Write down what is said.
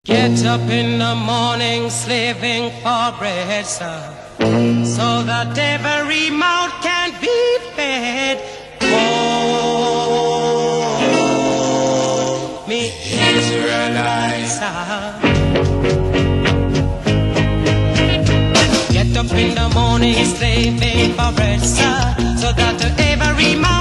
Get up in the morning, slaving for bread, sir, so that every mouth can be fed. Oh, me Israelites, get up in the morning, slaving for bread, sir, so that every mouth